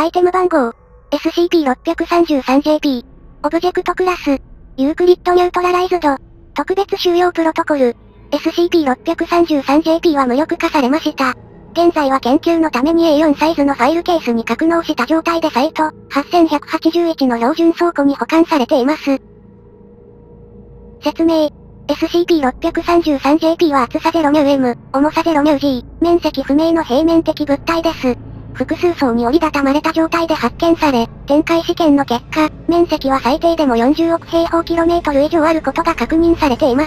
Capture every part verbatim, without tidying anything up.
アイテム番号 エスシーピーろくさんさんジェーピー オブジェクトクラスユークリッドニュートラライズド特別収容プロトコル エスシーピーろくさんさんジェーピー は無力化されました。現在は研究のために エーよん サイズのファイルケースに格納した状態でサイトはっせんひゃくはちじゅういちの標準倉庫に保管されています。説明 エスシーピーろくさんさんジェーピー は厚さ ゼロミューエム、重さ ゼロミュージー、面積不明の平面的物体です。複数層に折りたたまれた状態で発見され、展開試験の結果、面積は最低でもよんじゅうおく平方キロメートル以上あることが確認されています。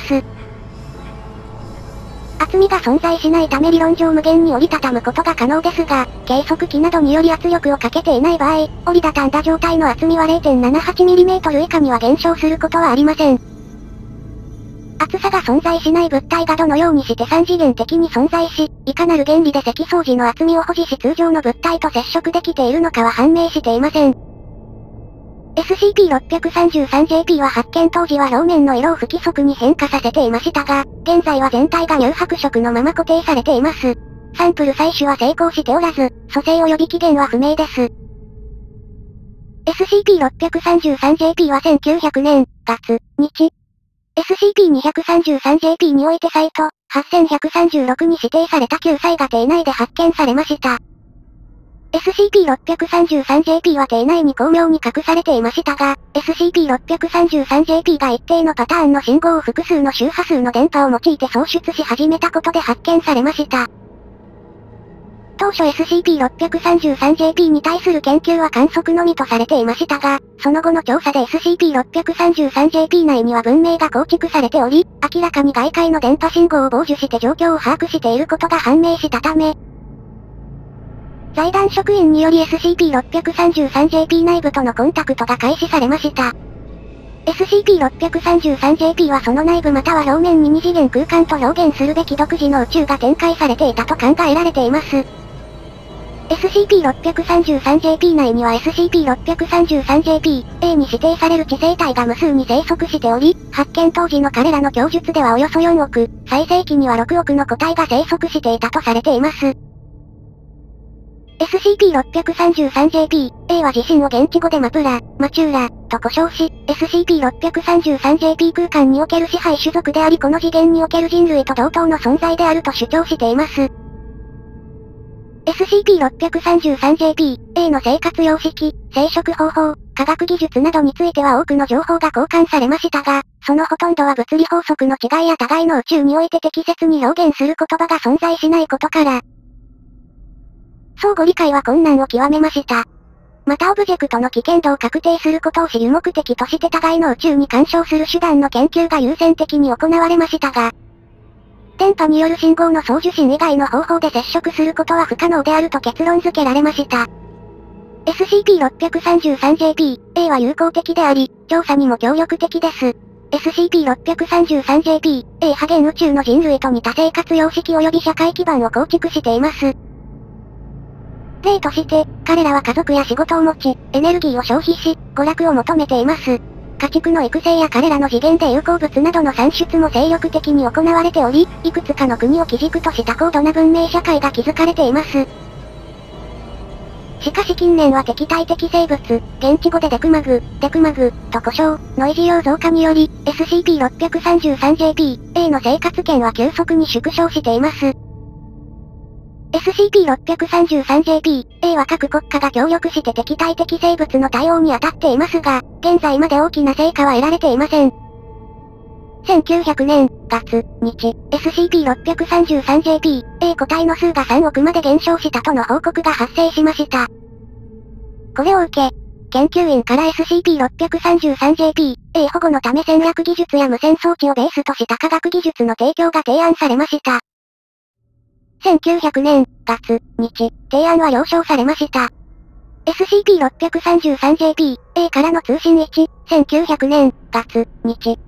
厚みが存在しないため理論上無限に折りたたむことが可能ですが、計測器などにより圧力をかけていない場合、折りたたんだ状態の厚みは れいてんななはちミリメートル 以下には減少することはありません。厚さが存在しない物体がどのようにして三次元的に存在し、いかなる原理で積層時の厚みを保持し通常の物体と接触できているのかは判明していません。エスシーピーろくさんさんジェーピー は発見当時は表面の色を不規則に変化させていましたが、現在は全体が乳白色のまま固定されています。サンプル採取は成功しておらず、組成及び起源は不明です。エスシーピーろくさんさんジェーピー はせんきゅうひゃくねん、月、日。エスシーピーにひゃくさんさんジェーピー においてサイトはっせんひゃくさんじゅうろくに指定されたきゅうさいが底内で発見されました。エスシーピーろくさんさんジェーピー は底内に巧妙に隠されていましたが、エスシーピーろくさんさんジェーピー が一定のパターンの信号を複数の周波数の電波を用いて送出し始めたことで発見されました。当初 エスシーピーろくさんさんジェーピー に対する研究は観測のみとされていましたが、その後の調査で エスシーピーろくさんさんジェーピー 内には文明が構築されており、明らかに外界の電波信号を傍受して状況を把握していることが判明したため、財団職員により エスシーピーろくさんさんジェーピー 内部とのコンタクトが開始されました。エスシーピーろくさんさんジェーピー はその内部または表面に二次元空間と表現するべき独自の宇宙が展開されていたと考えられています。エスシーピーろくさんさんジェーピー 内には エスシーピーろくさんさんジェーピー、エー に指定される地生体が無数に生息しており、発見当時の彼らの供述ではおよそよんおく、最盛期にはろくおくの個体が生息していたとされています。エスシーピーろくさんさんジェーピー、エー は自身を現地語でマプラ、マチューラ、と呼称し、エスシーピーろくさんさんジェーピー 空間における支配種族でありこの次元における人類と同等の存在であると主張しています。エスシーピーろくさんさんジェーピー、エー の生活様式、生殖方法、科学技術などについては多くの情報が交換されましたが、そのほとんどは物理法則の違いや互いの宇宙において適切に表現する言葉が存在しないことから、相互理解は困難を極めました。またオブジェクトの危険度を確定することを主有目的として互いの宇宙に干渉する手段の研究が優先的に行われましたが、電波による信号の送受信以外の方法で接触することは不可能であると結論付けられました。エスシーピーろくさんさんジェーピー、エー は友好的であり、調査にも協力的です。エスシーピーろくさんさんジェーピー、エー 波源宇宙の人類と似た生活様式及び社会基盤を構築しています。例として、彼らは家族や仕事を持ち、エネルギーを消費し、娯楽を求めています。家畜の育成や彼らの次元で有効物などの産出も精力的に行われており、いくつかの国を基軸とした高度な文明社会が築かれています。しかし近年は敵対的生物、現地語でデクマグ、デクマグ、と呼称、の維持用増加により、エスシーピーろくさんさんジェーピー、エー の生活圏は急速に縮小しています。エスシーピーろくさんさんジェーピー、エー は各国家が協力して敵対的生物の対応に当たっていますが、現在まで大きな成果は得られていません。せんきゅうひゃくねん、月、日、エスシーピーろくさんさんジェーピー、エー 個体の数がさんおくまで減少したとの報告が発生しました。これを受け、研究員から エスシーピーろくさんさんジェーピー、エー 保護のため戦略技術や無線装置をベースとした科学技術の提供が提案されました。せんきゅうひゃくねん、月、日、提案は了承されました。エスシーピーろくさんさんジェーピー、エー からの通信いち、せんきゅうひゃくねん、月、日。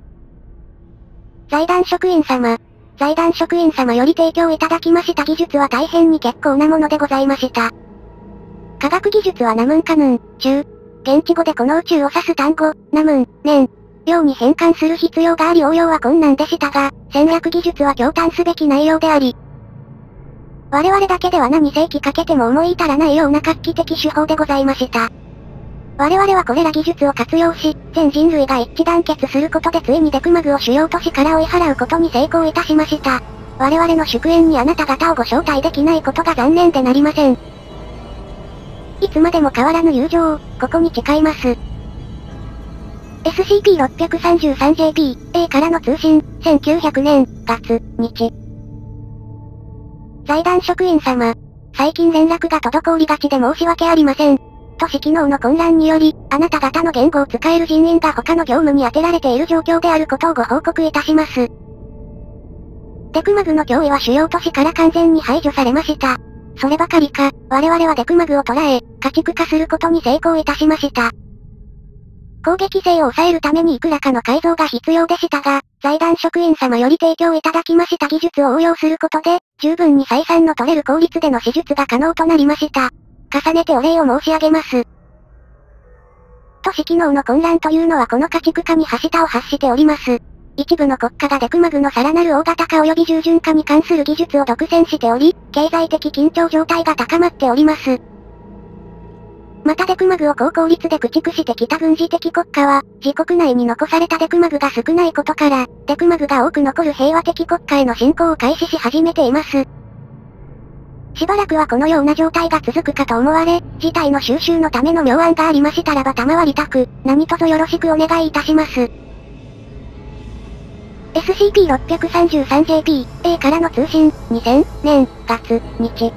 財団職員様。財団職員様より提供いただきました技術は大変に結構なものでございました。科学技術はナムンカヌン、中。現地語でこの宇宙を指す単語、ナムン、ネン。ように変換する必要があり応用は困難でしたが、戦略技術は驚嘆すべき内容であり、 我々だけでは何世紀かけても思い至らないような画期的手法でございました。我々はこれら技術を活用し、全人類が一致団結することでついにデクマグを主要都市から追い払うことに成功いたしました。我々の祝宴にあなた方をご招待できないことが残念でなりません。いつまでも変わらぬ友情を、ここに誓います。エスシーピーろくさんさんジェーピー、A からの通信、せんきゅうひゃくねん、月、日。財団職員様。最近連絡が滞りがちで申し訳ありません。都市機能の混乱により、あなた方の言語を使える人員が他の業務に充てられている状況であることをご報告いたします。デクマグの脅威は主要都市から完全に排除されました。そればかりか、我々はデクマグを捉え、家畜化することに成功いたしました。攻撃性を抑えるためにいくらかの改造が必要でしたが、財団職員様より提供いただきました技術を応用することで、十分に採算の取れる効率での手術が可能となりました。重ねてお礼を申し上げます。都市機能の混乱というのはこの家畜化にはしたを発しております。一部の国家がデクマグのさらなる大型化及び従順化に関する技術を独占しており、経済的緊張状態が高まっております。またデクマグを高効率で駆逐してきた軍事的国家は、自国内に残されたデクマグが少ないことから、デクマグが多く残る平和的国家への侵攻を開始し始めています。しばらくはこのような状態が続くかと思われ、事態の収拾のための妙案がありましたらば賜りたく、何卒よろしくお願いいたします。エスシーピーろくさんさんジェーピー、A からの通信、にせんねん、月、日。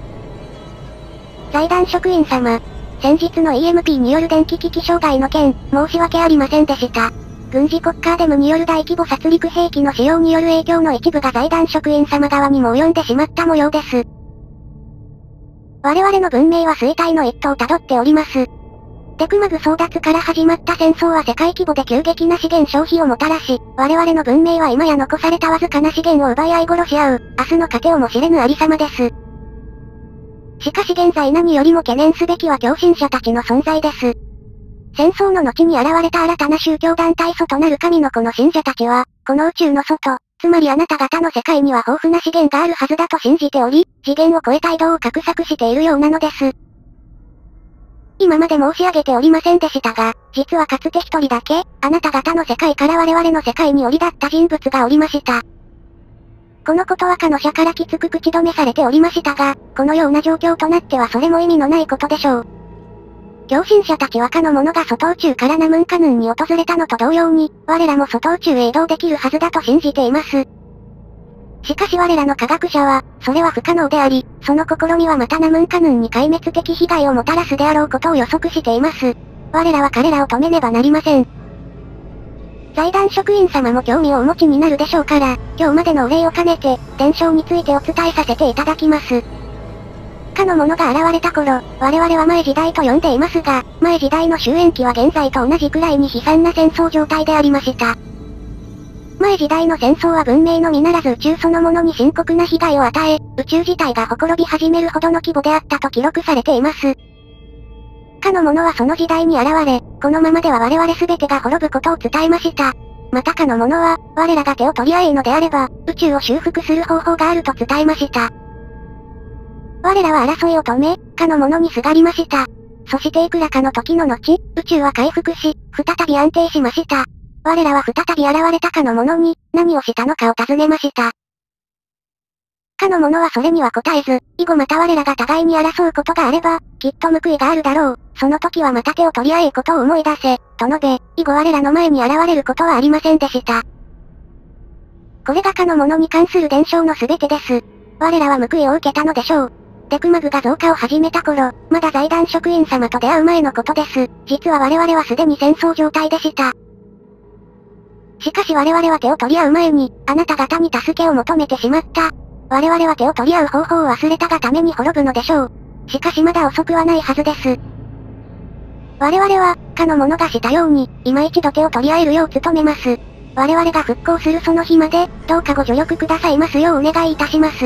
財団職員様。先日の イーエムピー による電気機器障害の件、申し訳ありませんでした。軍事国家アデムによる大規模殺戮兵器の使用による影響の一部が財団職員様側にも及んでしまった模様です。我々の文明は衰退の一途をたどっております。デクマグ争奪から始まった戦争は世界規模で急激な資源消費をもたらし、我々の文明は今や残されたわずかな資源を奪い合い殺し合う、明日の糧をも知れぬありさまです。しかし現在何よりも懸念すべきは狂信者たちの存在です。戦争の後に現れた新たな宗教団体祖となる神の子の信者たちは、この宇宙の外、つまりあなた方の世界には豊富な資源があるはずだと信じており、次元を超えた移動を画策しているようなのです。今まで申し上げておりませんでしたが、実はかつて一人だけ、あなた方の世界から我々の世界に降り立った人物がおりました。このことはかの者からきつく口止めされておりましたが、このような状況となってはそれも意味のないことでしょう。狂信者たちはかの者が外宇宙からナムンカヌンに訪れたのと同様に、我らも外宇宙へ移動できるはずだと信じています。しかし我らの科学者は、それは不可能であり、その試みはまたナムンカヌンに壊滅的被害をもたらすであろうことを予測しています。我らは彼らを止めねばなりません。財団職員様も興味をお持ちになるでしょうから、今日までのお礼を兼ねて、伝承についてお伝えさせていただきます。かの者が現れた頃、我々は前時代と呼んでいますが、前時代の終焉期は現在と同じくらいに悲惨な戦争状態でありました。前時代の戦争は文明のみならず宇宙そのものに深刻な被害を与え、宇宙自体がほころび始めるほどの規模であったと記録されています。かの者はその時代に現れ、このままでは我々全てが滅ぶことを伝えました。またかの者は、我らが手を取り合えのであれば、宇宙を修復する方法があると伝えました。我らは争いを止め、かの者にすがりました。そしていくらかの時の後、宇宙は回復し、再び安定しました。我らは再び現れたかの者に、何をしたのかを尋ねました。かの者はそれには答えず、以後また我らが互いに争うことがあれば、きっと報いがあるだろう。その時はまた手を取り合えことを思い出せ、と述べ、以後我らの前に現れることはありませんでした。これがかの者に関する伝承のすべてです。我らは報いを受けたのでしょう。デクマグが増加を始めた頃、まだ財団職員様と出会う前のことです。実は我々はすでに戦争状態でした。しかし我々は手を取り合う前に、あなた方に助けを求めてしまった。我々は手を取り合う方法を忘れたがために滅ぶのでしょう。しかしまだ遅くはないはずです。我々は、かの者がしたように、今一度手を取り合えるよう努めます。我々が復興するその日まで、どうかご助力くださいますようお願いいたします。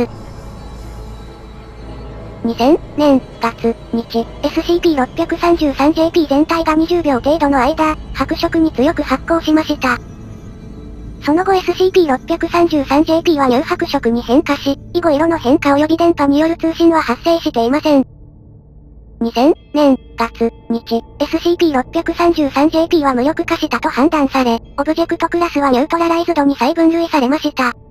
にせんねん、月、日、エスシーピーろくさんさんジェーピー 全体がにじゅうびょう程度の間、白色に強く発光しました。 その後 エスシーピーろっぴゃくさんじゅうさんジェーピー は乳白色に変化し、以後色の変化及び電波による通信は発生していません。にせんねん、月、日、エスシーピーろっぴゃくさんじゅうさんジェーピー は無力化したと判断され、オブジェクトクラスはニュートラライズドに再分類されました。